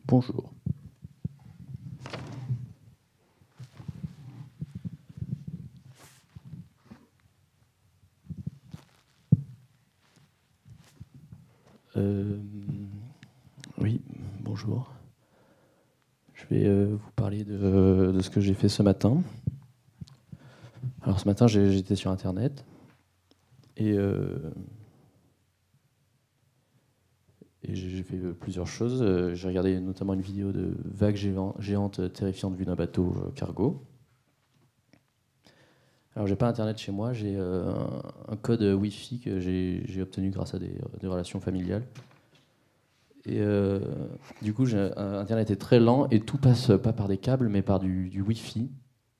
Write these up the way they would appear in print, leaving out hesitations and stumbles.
Bonjour. Oui, bonjour. Je vais vous parler de ce que j'ai fait ce matin. Alors ce matin, j'étais sur Internet et j'ai fait plusieurs choses. J'ai regardé notamment une vidéo de vagues géantes terrifiantes vues d'un bateau cargo. Alors j'ai pas Internet chez moi, j'ai un code Wi-Fi que j'ai obtenu grâce à des relations familiales. Et du coup, Internet est très lent et tout passe pas par des câbles, mais par du Wi-Fi.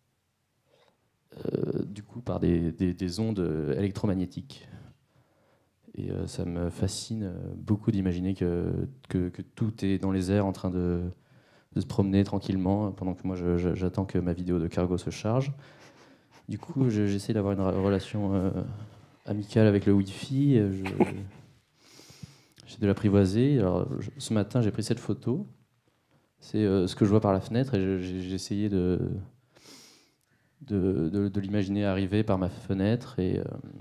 Du coup, par des ondes électromagnétiques. Et ça me fascine beaucoup d'imaginer que tout est dans les airs en train de se promener tranquillement pendant que moi j'attends que ma vidéo de cargo se charge. Du coup, j'essaie d'avoir une relation amicale avec le Wi-Fi. J'ai de l'apprivoiser. Alors, ce matin, j'ai pris cette photo. C'est ce que je vois par la fenêtre et j'ai essayé de l'imaginer arriver par ma fenêtre. Et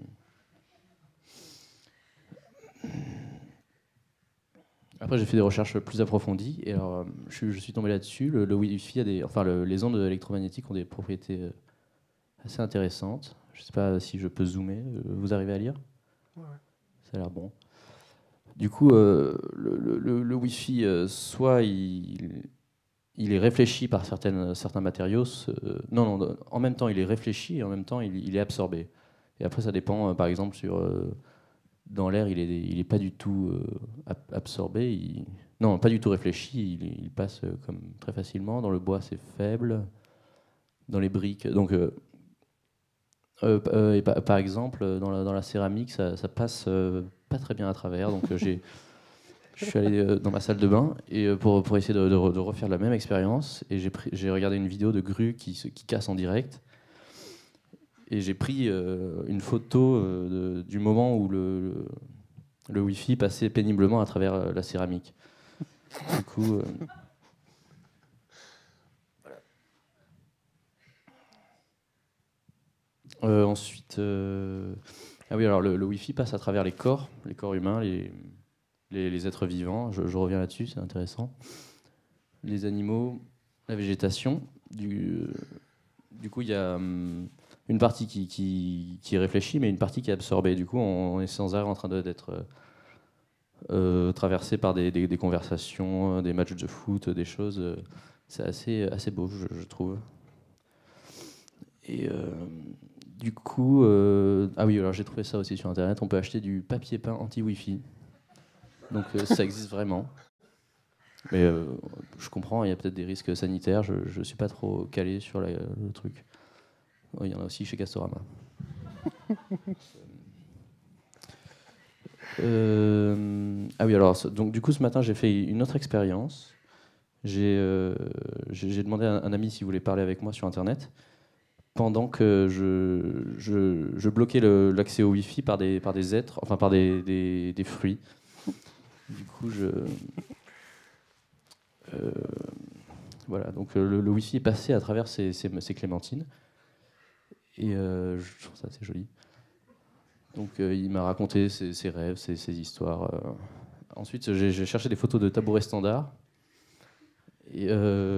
après, j'ai fait des recherches plus approfondies. Et alors, je suis tombé là-dessus. Le Wi-Fi les ondes électromagnétiques ont des propriétés assez intéressantes. Je ne sais pas si je peux zoomer. Vous arrivez à lire? Ouais. Ça a l'air bon. Du coup, le Wi-Fi, soit il est réfléchi par certains matériaux. Non, en même temps, il est réfléchi et en même temps, il est absorbé. Et après, ça dépend, par exemple, dans l'air, il est pas du tout absorbé. Non, pas du tout réfléchi. Il passe comme très facilement. Dans le bois, c'est faible. Dans les briques. Donc, par exemple, dans la céramique, ça passe pas très bien à travers. Donc, je suis allé dans ma salle de bain et pour essayer de refaire la même expérience. Et j'ai regardé une vidéo de grue qui casse en direct. Et j'ai pris une photo du moment où le Wi-Fi passait péniblement à travers la céramique. Du coup, ensuite, ah oui, alors le Wi-Fi passe à travers les corps humains, les êtres vivants. Je reviens là-dessus, c'est intéressant. Les animaux, la végétation. Du coup, il y a une partie qui réfléchit, mais une partie qui est absorbée. Du coup, on est sans arrêt en train d'être traversé par des conversations, des matchs de foot, des choses. C'est assez beau, je trouve. Et du coup, ah oui, alors j'ai trouvé ça aussi sur Internet. On peut acheter du papier peint anti-Wi-Fi. Donc ça existe vraiment. Mais je comprends, il y a peut-être des risques sanitaires. Je ne suis pas trop calé sur le truc. Il y en a aussi chez Castorama. Ah oui, alors, donc du coup, ce matin, j'ai fait une autre expérience. J'ai demandé à un ami s'il voulait parler avec moi sur Internet pendant que je bloquais l'accès au Wi-Fi par des êtres, enfin par des fruits. Du coup, euh, voilà, donc le Wi-Fi est passé à travers ces clémentines et je trouve ça assez joli. Donc il m'a raconté ses rêves, ses histoires. Ensuite, j'ai cherché des photos de tabourets standards. Et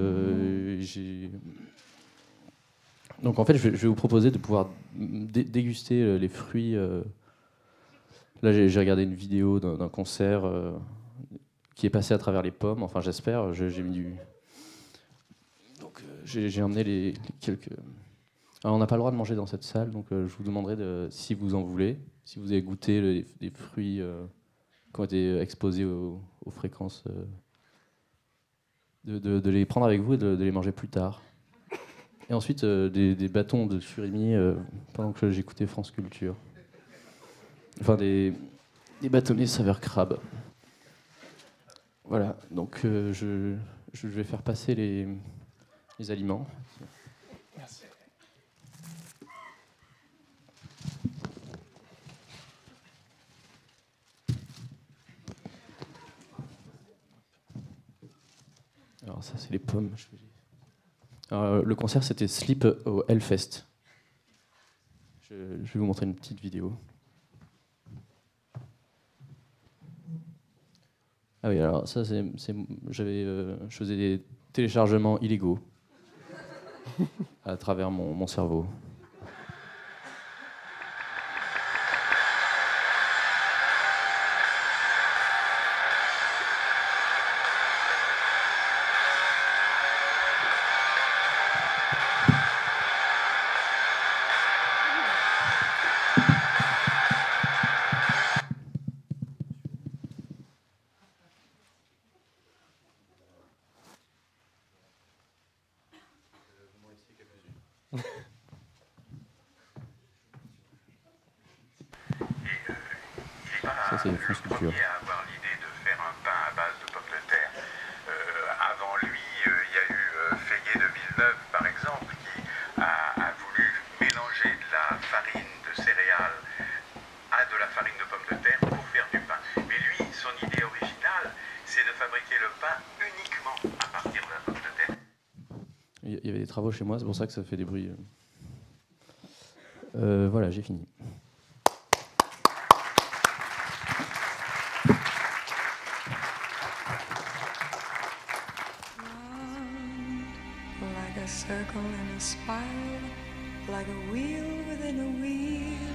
donc en fait, je vais vous proposer de pouvoir déguster les fruits. Là, j'ai regardé une vidéo d'un concert qui est passé à travers les pommes. Enfin, j'espère. J'ai mis du. Donc j'ai emmené les quelques. Alors, on n'a pas le droit de manger dans cette salle, donc je vous demanderai si vous en voulez, si vous avez goûté les fruits qui ont été exposés aux fréquences, de les prendre avec vous et de les manger plus tard. Et ensuite, des bâtons de surimi pendant que j'écoutais France Culture. Enfin, des bâtonnets saveur crabe. Voilà, donc je vais faire passer les aliments. Merci. Alors ça, c'est les pommes. Alors, le concert, c'était Sleep au Hellfest. Je vais vous montrer une petite vidéo. Ah oui, alors ça, je faisais des téléchargements illégaux à travers mon cerveau. Ça, c'est France Culture. À avoir l'idée de faire un pain à base de pommes de terre. Avant lui, il y a eu Feillet de Villeneuve, par exemple, qui a voulu mélanger de la farine de céréales à de la farine de pommes de terre pour faire du pain. Mais lui, son idée originale, c'est de fabriquer le pain uniquement à partir de la pomme de terre. Il y avait des travaux chez moi, c'est pour ça que ça fait des bruits. Voilà, j'ai fini. Like a circle in a spiral, like a wheel within a wheel.